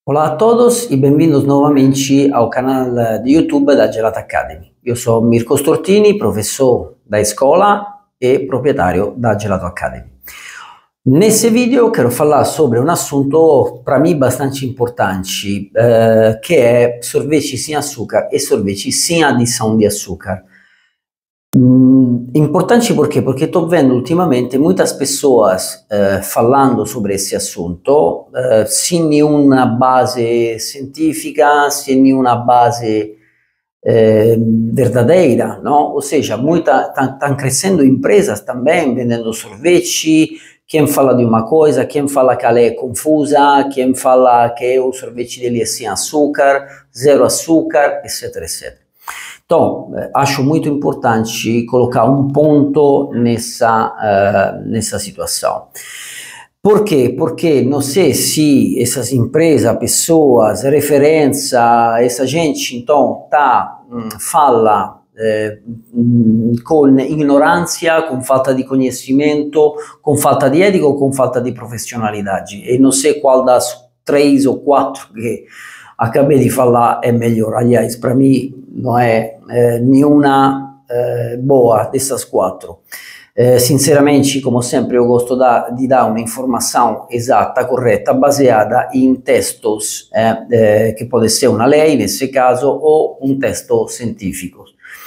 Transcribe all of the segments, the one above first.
Olá a todos e bem-vindos novamente ao canal de YouTube da Gelato Academy. Eu sou Mirko Stortini, professor da escola e proprietário da Gelato Academy. Nesse vídeo quero falar sobre um assunto para mim bastante importante, que é sorvete sem açúcar e sorvete sem adição de açúcar. Importante por quê? Porque estou vendo ultimamente muitas pessoas falando sobre esse assunto sem nenhuma base científica, sem nenhuma base verdadeira, não? Ou seja, estão crescendo empresas também vendendo sorvete. Quem fala de uma coisa, quem fala que ela é confusa, quem fala que o sorvete dele é sem açúcar, zero açúcar, etc, etc. Então, acho muito importante colocar um ponto nessa situação. Por quê? Porque não sei se essas empresas, pessoas, referência, essa gente, então, fala com ignorância, com falta de conhecimento, com falta de ética ou com falta de profissionalidade. E não sei qual das 3 ou 4 que acabei de falar é melhor. Aliás, para mim não é nenhuma boa dessas 4. Sinceramente, como sempre, eu gosto de dar uma informação exata, correta, baseada em textos que pode ser uma lei, nesse caso, ou um texto científico.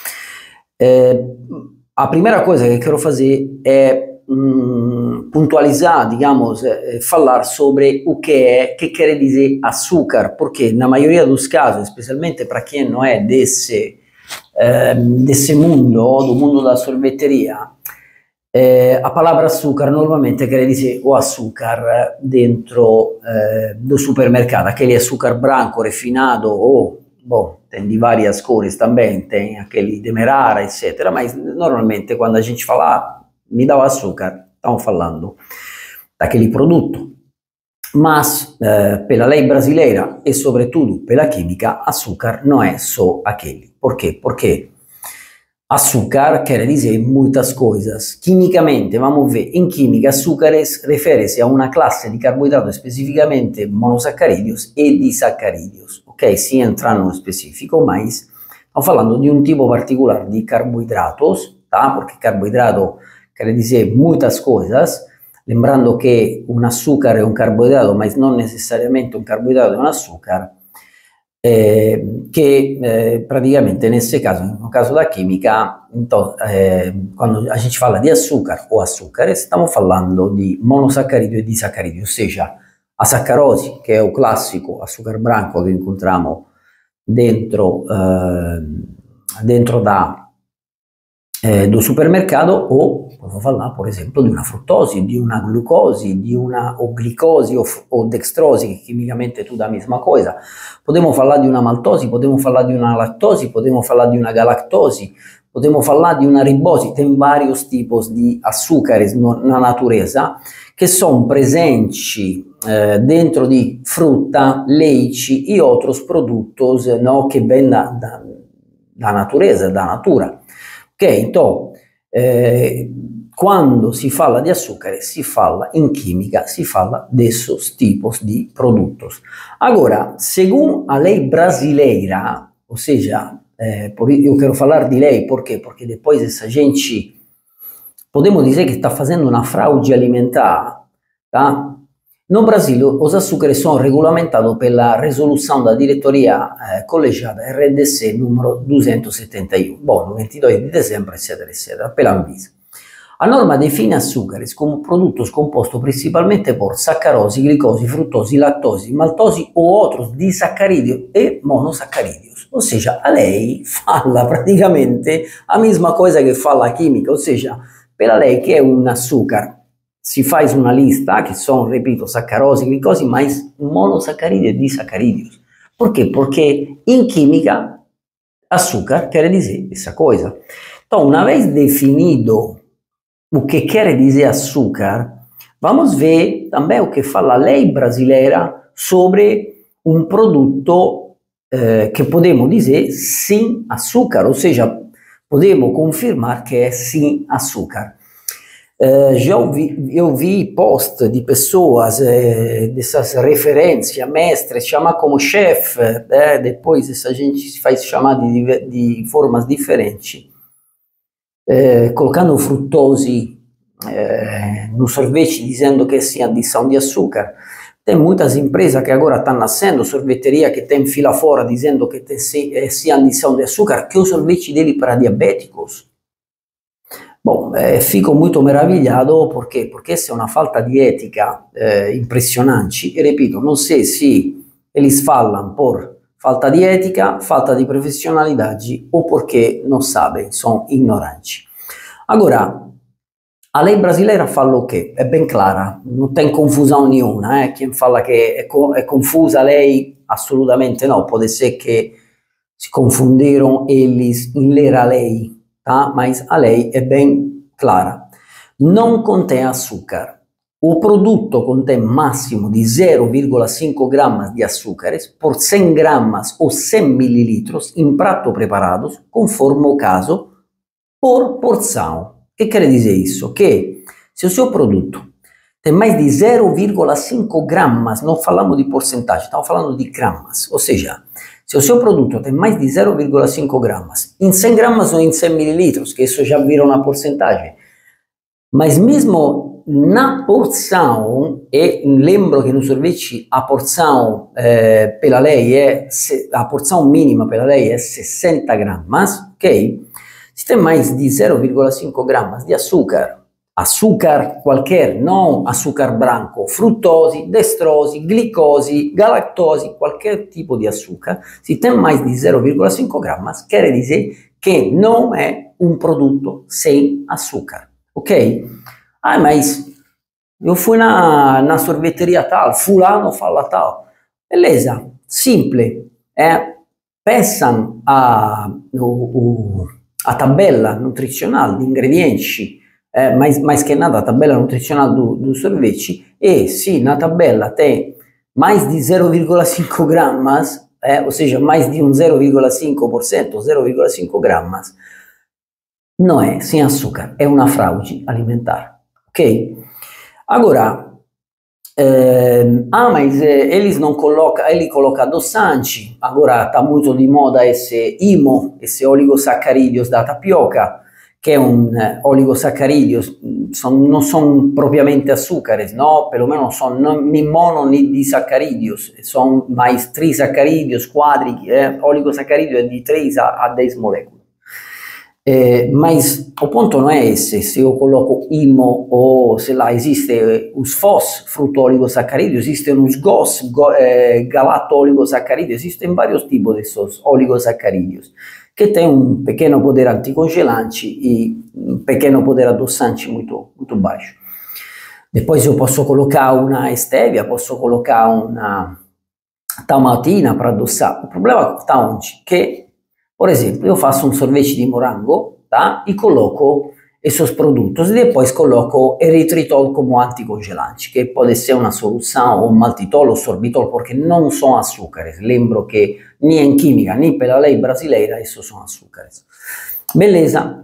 A primeira coisa que quero fazer é puntualizar, digamos, falar sobre o que quer dizer açúcar, porque na maioria dos casos, especialmente para quem não é desse mundo, do mundo da sorveteria, a palavra açúcar normalmente quer dizer o açúcar dentro do supermercado, aquele açúcar branco, refinado, ou, bom, tem de várias cores também, tem aquele demerara, etc. Mas normalmente quando a gente fala me dá o açúcar, estamos falando daquele produto. Mas, pela lei brasileira e sobretudo pela química, açúcar não é só aquele. Por quê? Porque açúcar quer dizer muitas coisas. Quimicamente, vamos ver, em química, açúcares refere-se a uma classe de carboidratos, especificamente monossacarídeos e disacarídeos. Ok? Sem entrar no específico, mas estamos falando de um tipo particular de carboidratos, tá? Porque carboidrato quer dizer muitas coisas, lembrando que um açúcar é um carboidrato, mas não necessariamente um carboidrato é um açúcar, que praticamente nesse caso, no caso da química, então, quando a gente fala de açúcar ou açúcares, estamos falando de monossacarídeo e disacarídeo, ou seja, a sacarose, que é o clássico açúcar branco que encontramos dentro do supermercado, ou vou falar, por exemplo, de uma frutose, de uma glucose, de uma glicose ou dextrose, que quimicamente é tudo a mesma coisa. Podemos falar de uma maltose, podemos falar de uma lactose, podemos falar de uma galactose, podemos falar de uma ribose. Tem vários tipos de açúcares na natureza que são presentes dentro de frutta, leite e outros produtos, não, que vêm da natureza, da natura. Ok, então, quando si fala di açúcares, si fala in química, si fala desses tipos de produtos. Agora, segundo a lei brasileira, ou seja, eu quero falar de lei, por quê? Porque depois essa gente, podemos dizer que está fazendo uma fraude alimentar, tá? No Brasil, os açúcares são regulamentados pela resolução da diretoria colegiada RDC número 271, bom, no 22 de dezembro, etc, etc, pela Anvisa. A norma define açúcares como produtos compostos principalmente por sacarose, glicose, frutose, lactose, maltose ou outros disacarídeos e monossacarídeos. Ou seja, a lei fala praticamente a mesma coisa que fala a química, ou seja, pela lei que é um açúcar, si faz uma lista que são, repito, sacarose, glicose, mas monossacarídeos e disacarídeos. Por quê? Porque em química, açúcar quer dizer essa coisa. Então, uma vez definido o que quer dizer açúcar, vamos ver também o que fala a lei brasileira sobre um produto que podemos dizer sem açúcar, ou seja, podemos confirmar que é sem açúcar. Eu vi post de pessoas, dessas referências, mestres, chamar como chefe, depois essa gente se faz chamar de formas diferentes, colocando frutose no sorvete, dizendo que sim adição de açúcar. Tem muitas empresas que agora estão nascendo, sorveteria que tem fila fora dizendo que tem sim adição de açúcar, que o sorvete dele para diabéticos. Bom, fico muito meravigliato porque essa é uma falta de ética impressionante. E repito, não sei se eles falam por falta de ética, falta de profissionalidade ou porque não sabem, são ignorantes. Agora, a lei brasileira fala o quê? É bem clara, não tem confusão nenhuma. Quem fala que é confusa a lei, assolutamente não. Pode ser que se confundiram eles em ler a lei, tá? Mas a lei é bem clara. Não contém açúcar. O produto contém máximo de 0,5 gramas de açúcares por 100 gramas ou 100 mililitros em prato preparados, conforme o caso, por porção. O que quer dizer isso? Que se o seu produto tem mais de 0,5 gramas, não falamos de porcentagem, estamos falando de gramas, ou seja, se o seu produto tem mais de 0,5 gramas, em 100 gramas ou em 100 mililitros, que isso já viram na porcentagem, mas mesmo na porção, e lembro que no sorvete a porção pela lei a porção mínima pela lei é 60 gramas, ok? Se tem mais de 0,5 gramas de açúcar qualquer, não açúcar branco, frutose, destrose, glicose, galactose, qualquer tipo de açúcar, se tem mais de 0,5 gramas, quer dizer que não é um produto sem açúcar, ok? Ah, mas eu fui na sorveteria tal, fulano fala tal. Beleza, simples, peçam a tabela nutricional de ingredienti, mais que nada a tabela nutricional do sorvete, e se na tabela tem mais de 0,5 gramas, ou seja, mais de um 0,5%, 0,5 gramas, não é sem açúcar, é uma fraude alimentar, ok? Agora, mas eles não colocam, ele coloca adoçante, agora está muito de moda esse IMO, esse oligosacarídeos da tapioca, que é um oligosacarídeos, não são propriamente açúcares, não? Pelo menos são nem mono nem disacarídeos, são mais trisacarídeos, oligosacarídeos é de 3 a 10 moléculas. Mas o ponto não é esse, se eu coloco IMO ou, sei lá, existe os FOS, fruto-oligosacarídeos, existem os GOS, galato-oligosacarídeos, existem vários tipos desses oligosacarídeos, que têm um pequeno poder anticongelante e um pequeno poder adoçante muito, muito baixo. Depois eu posso colocar uma stevia, posso colocar uma tamatina para adoçar. O problema está onde? Que, por exemplo, eu faço um sorvete de morango, tá? E coloco esses produtos e depois coloco eritritol como anticongelante, que pode ser uma solução, ou maltitol ou sorbitol, porque não são açúcares. Lembro que nem em química, nem pela lei brasileira, isso são açúcares. Beleza.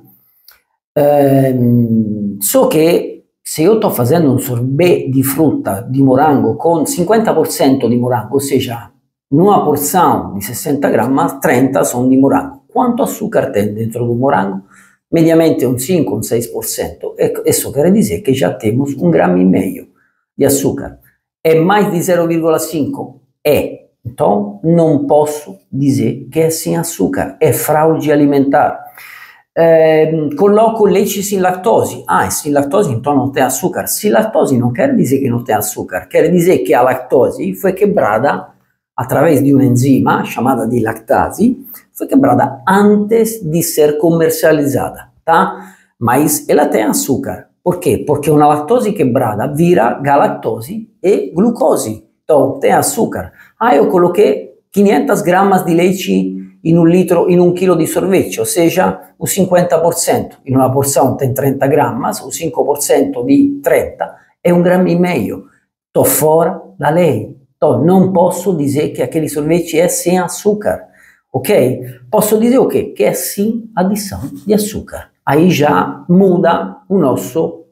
Só que se eu estou fazendo um sorvete de fruta de morango com 50% de morango, ou seja, numa porção de 60 gramas, 30 são de morango. Quanto açúcar tem dentro do morango? Mediamente um 5, um 6%. Isso quer dizer que já temos 1,5 grama de açúcar. É mais de 0,5? É. Então, não posso dizer que é sem açúcar. É fraude alimentar. Coloco leite sem lactose. É sem lactose, então não tem açúcar. Sem lactose não quer dizer que não tem açúcar. Quer dizer que a lactose foi quebrada através de uma enzima chamada de lactase, foi quebrada antes de ser comercializada, tá? Mas ela tem açúcar. Por quê? Porque uma lactose quebrada vira galactose e glucose. Então, tem açúcar. Eu coloquei 500 gramas de leite em um quilo de sorvete, ou seja, os 50%. Em uma porção tem 30 gramas, o 5% de 30 é 1,5 grama. Estou fora da lei. Então, não posso dizer que aquele sorvete é sem açúcar, ok? Posso dizer o quê? Que é sem adição de açúcar. Aí já muda o nosso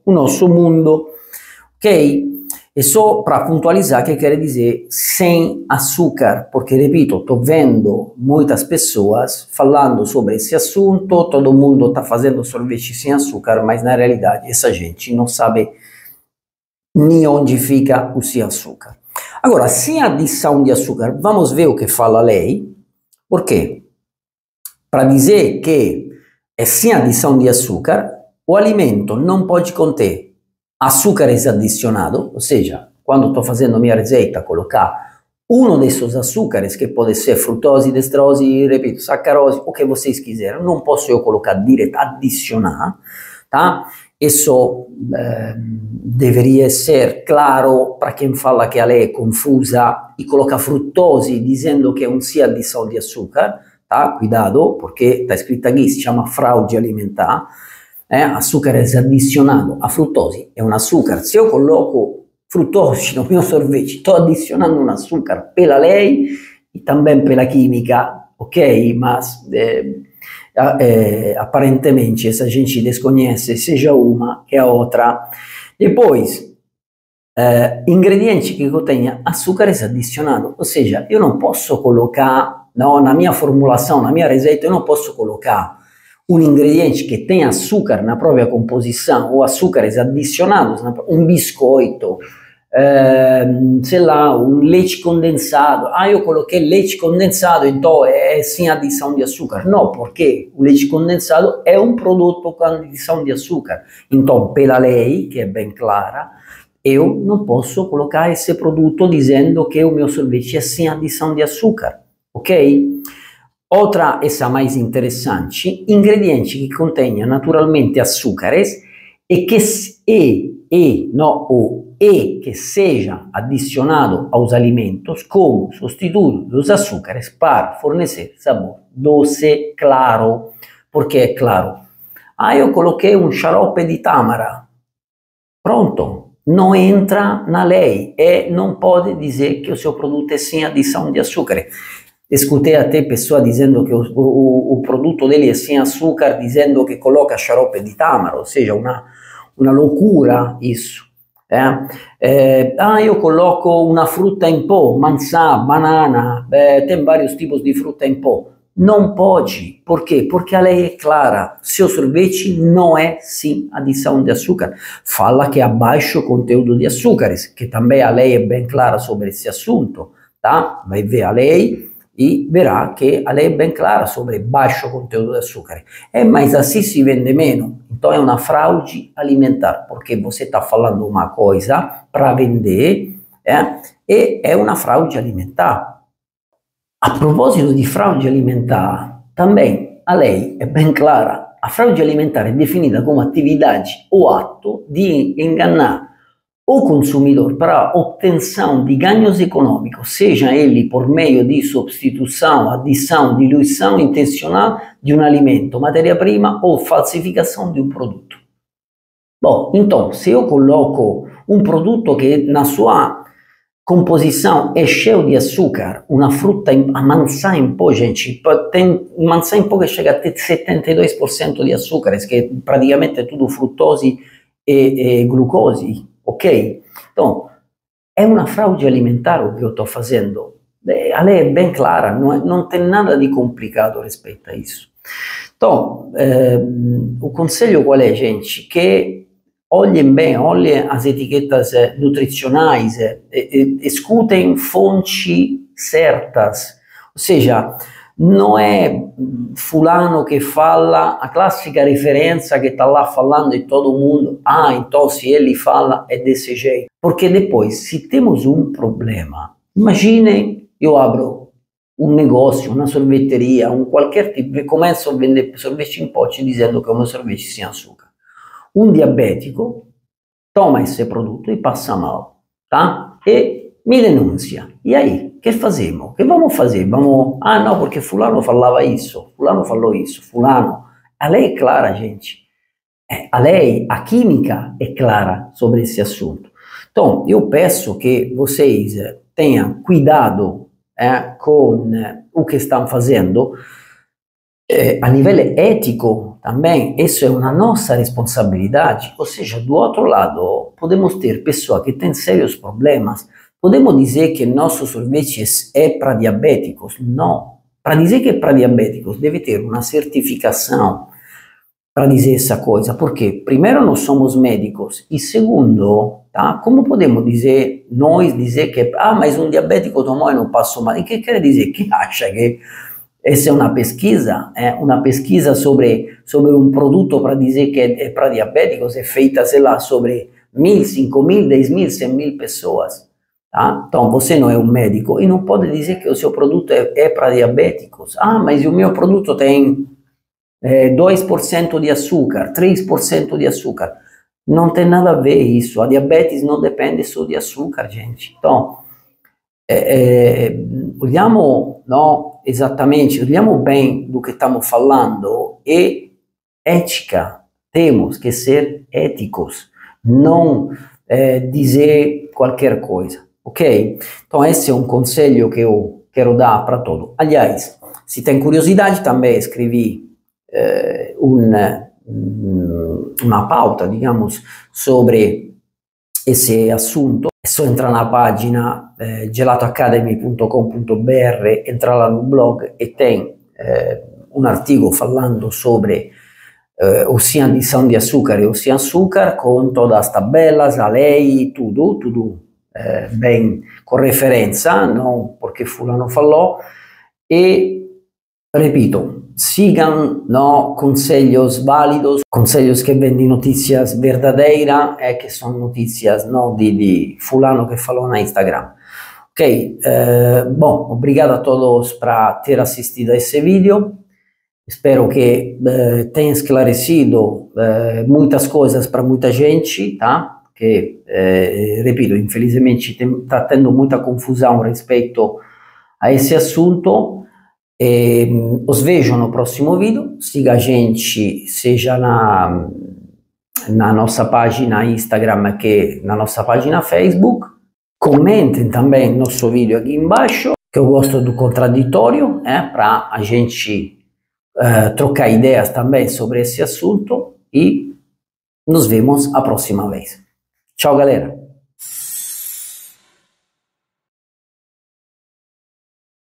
o nosso mundo, ok? E só para puntualizar que quer dizer sem açúcar, porque, repito, estou vendo muitas pessoas falando sobre esse assunto, todo mundo está fazendo sorvete sem açúcar, mas na realidade essa gente não sabe nem onde fica o sem açúcar. Agora, sem adição de açúcar, vamos ver o que fala a lei, porque para dizer que é sem adição de açúcar, o alimento não pode conter açúcares adicionados, ou seja, quando estou fazendo minha receita, colocar um desses açúcares, que pode ser frutose, destrose, repito, sacarose, o que vocês quiserem, não posso eu colocar direto, adicionar, tá? Isso deveria ser claro para quem fala que a lei é confusa e coloca frutose dizendo que é um sim adição de açúcar, tá? Cuidado, porque está escrito aqui, se chama fraude alimentar. Açúcares adicionado a frutose é um açúcar. Se eu coloco frutose no meu sorvete, estou adicionando um açúcar pela lei e também pela química, ok? Mas aparentemente essa gente desconhece seja uma que a outra. Depois, ingredienti que contenha açúcares adicionados, ou seja, eu não posso colocar, não, na minha formulação, na minha receita, eu não posso colocar um ingrediente que tem açúcar na própria composição ou açúcares adicionados, um biscoito, sei lá, um leite condensado. Ah, eu coloquei leite condensado, então é sem adição de açúcar. Não, porque o leite condensado é um produto com adição de açúcar. Então, pela lei, que é bem clara, eu não posso colocar esse produto dizendo que o meu sorvete é sem adição de açúcar, ok? Outra, essa mais interessante, ingrediente que contenha naturalmente açúcares e que que seja adicionado aos alimentos como substituto dos açúcares para fornecer sabor doce claro. Porque é claro? Ah, eu coloquei um xarope de tâmara. Pronto, não entra na lei e não pode dizer que o seu produto é sem adição de açúcar. Escutei até pessoa dizendo que o produto dele é sem açúcar, dizendo que coloca xarope di tâmara, ou seja, una loucura isso. Eu coloco una frutta in pó, maçã, banana, tem vários tipos de fruta em pó. Não pode. Por quê? Porque a lei é clara. Seu sorvete não é sem adição de açúcar. Fala que é baixo conteúdo de açúcares, que também a lei é bem clara sobre esse assunto, tá? Vai ver a lei e verá que a lei é bem clara sobre baixo conteúdo de açúcar. Mas assim se vende menos. Então é uma fraude alimentar, porque você está falando uma coisa para vender e é uma fraude alimentar. A propósito di fraude alimentar, também a lei é bem clara. A fraude alimentar é definida como atividade ou ato de enganar o consumidor para a obtenção de ganhos econômicos, seja ele por meio de substituição, adição, diluição intencional de um alimento, matéria-prima ou falsificação de um produto. Bom, então, se eu coloco um produto que na sua composição é cheio de açúcar, uma fruta, a maçã em pó, gente, tem maçã em pó que chega a ter 72% de açúcares, que praticamente é tudo frutose e glucose, ok? Então, é uma fraude alimentar o que eu estou fazendo. A lei é bem clara, não tem nada de complicado a respeito a isso. Então, o conselho qual é, gente? Que olhem bem, olhem as etiquetas nutricionais, escutem fontes certas, ou seja, não é fulano que fala, a clássica referência que está lá falando e todo mundo, então se ele fala é desse jeito. Porque depois, se temos um problema, imaginem, eu abro um negócio, uma sorveteria, qualquer tipo, e começo a vender sorvete in pote dizendo que é um sorvete sem açúcar. Um diabético toma esse produto e passa mal, tá? E me denuncia. E aí, que fazemos? Que vamos fazer? Vamos... não, porque fulano falava isso, fulano falou isso, fulano... A lei é clara, gente. A lei, a química é clara sobre esse assunto. Então, eu peço que vocês tenham cuidado com o que estão fazendo a nível ético, também isso é uma nossa responsabilidade, ou seja, do outro lado, podemos ter pessoas que têm sérios problemas. Podemos dizer que nosso sorvete é para diabéticos? Não. Para dizer que é para diabéticos, deve ter uma certificação para dizer essa coisa, porque primeiro não somos médicos e segundo, tá? Como podemos dizer, nós dizer que, mas um diabético tomou e não passou mal? E que quer dizer? Que acha que essa é uma pesquisa sobre um produto para dizer que é para diabéticos, é feita, sei lá, sobre 1.000, 5.000, 10.000, 100.000 pessoas. Tá? Então, você não é um médico e não pode dizer que o seu produto é para diabéticos. Mas o meu produto tem 2% de açúcar, 3% de açúcar. Não tem nada a ver isso. A diabetes não depende só de açúcar, gente. Então, olhiamo, no, esattamente, olhiamo bem do que estamos falando e ética. Temos que ser éticos, não dizer qualquer coisa, ok? Então, esse é um conselho que eu quero dar para todos. Aliás, se tem curiosidade, também escrevi uma pauta, digamos, sobre esse assunto. É só entrar na página gelatoacademy.com.br, entrar lá no blog e tem um artigo falando sobre o sem de açúcar e o sem açúcar, com todas as tabelas, a lei, tudo bem com referência, não porque fulano falou. E, repito, sigam conselhos válidos, conselhos que vêm de notícias verdadeiras e que são notícias não de fulano que falou na Instagram. Ok, bom, obrigado a todos por ter assistido a esse vídeo. Espero que tenha esclarecido muitas coisas para muita gente, tá? Que, repito, infelizmente está tendo muita confusão respeito a esse assunto. Os vejo no próximo vídeo. Siga a gente, seja na nossa página Instagram que na nossa página Facebook. Comentem também nosso vídeo aqui embaixo, que eu gosto do contraditório, para a gente trocar ideias também sobre esse assunto e nos vemos a próxima vez. Tchau, galera!